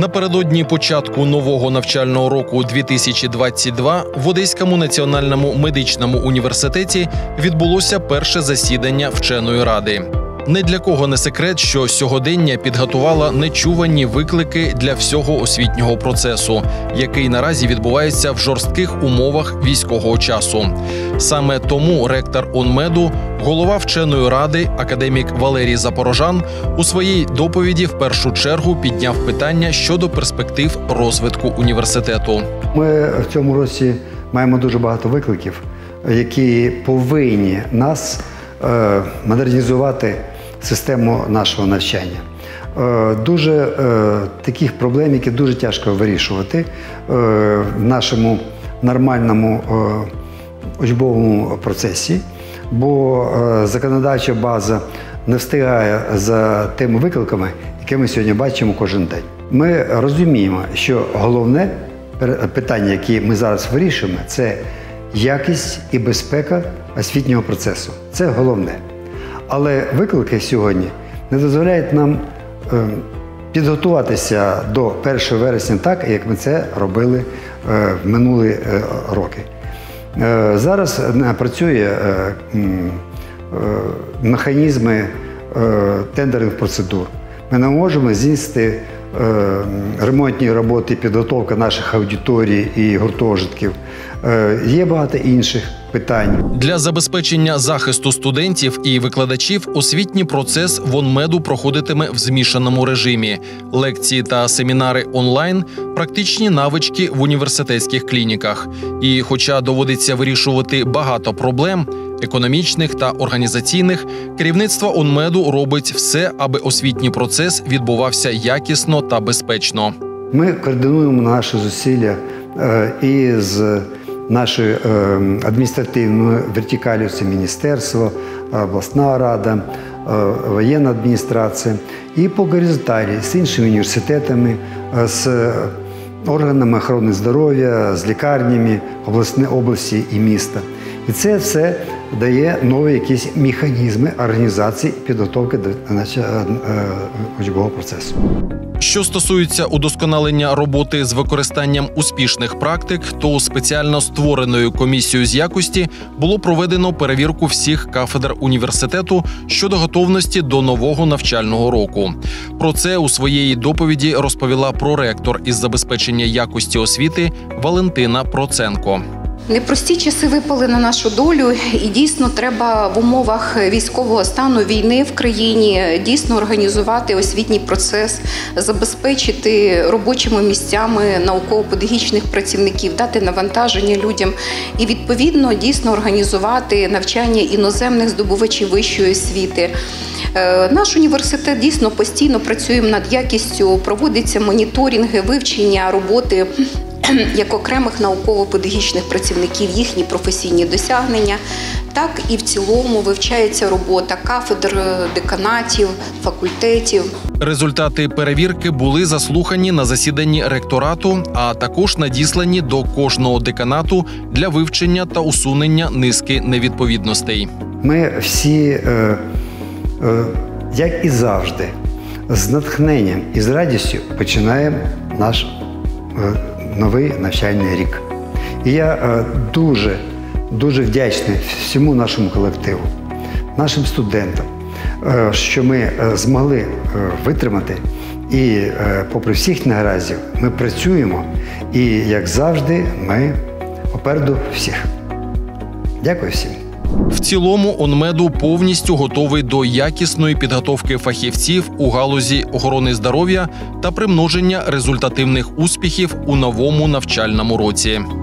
Напередодні початку нового навчального року 2022 в Одеському національному медичному університеті відбулося перше засідання вченої ради. Не для кого не секрет, що сьогодення підготувало нечувані виклики для всього освітнього процесу, який наразі відбувається в жорстких умовах військового часу. Саме тому ректор УНМЕДу, голова вченої ради, академік Валерій Запорожан, у своїй доповіді в першу чергу підняв питання щодо перспектив розвитку університету. Ми в цьому році маємо дуже багато викликів, які повинні нас модернізувати систему нашого навчання. Дуже таких проблем, які дуже тяжко вирішувати в нашому нормальному учбовому процесі, бо законодавча база не встигає за тими викликами, які ми сьогодні бачимо кожен день. Ми розуміємо, що головне питання, яке ми зараз вирішуємо, це якість і безпека освітнього процесу. Це головне. Але виклики сьогодні не дозволяють нам підготуватися до 1 вересня так, як ми це робили в минулі роки. Зараз працює механізми тендерних процедур. Ми не можемо здійснити ремонтні роботи, підготовка наших аудиторій і гуртожитків. Є багато інших питань. Для забезпечення захисту студентів і викладачів освітній процес в УНМЕДу проходитиме в змішаному режимі. Лекції та семінари онлайн, практичні навички в університетських клініках. І хоча доводиться вирішувати багато проблем – економічних та організаційних, керівництво УНМЕДу робить все, аби освітній процес відбувався якісно та безпечно. Ми координуємо наші зусилля із нашою адміністративною вертикалью – це міністерство, обласна рада, воєнна адміністрація, і по горизонталі з іншими університетами, з органами охорони здоров'я, з лікарнями області і міста. І це все дає нові якісь механізми організації і підготовки до учбового процесу. Що стосується удосконалення роботи з використанням успішних практик, то спеціально створеною комісією з якості було проведено перевірку всіх кафедр університету щодо готовності до нового навчального року. Про це у своїй доповіді розповіла проректор із забезпечення якості освіти Валентина Проценко. Непрості часи випали на нашу долю, і дійсно треба в умовах військового стану, війни в країні дійсно організувати освітній процес, забезпечити робочими місцями науково-педагогічних працівників, дати навантаження людям і відповідно дійсно організувати навчання іноземних здобувачів вищої освіти. Наш університет дійсно постійно працює над якістю, проводяться моніторинги, вивчення роботи як окремих науково-педагогічних працівників, їхні професійні досягнення, так і в цілому вивчається робота кафедр, деканатів, факультетів. Результати перевірки були заслухані на засіданні ректорату, а також надіслані до кожного деканату для вивчення та усунення низки невідповідностей. Ми всі, як і завжди, з натхненням і з радістю починаємо наш новий навчальний рік. І я дуже вдячний всьому нашому колективу, нашим студентам, що ми змогли витримати і попри всіх негараздів ми працюємо і, як завжди, ми попереду всіх. Дякую всім. В цілому УНМЕДу повністю готовий до якісної підготовки фахівців у галузі охорони здоров'я та примноження результативних успіхів у новому навчальному році.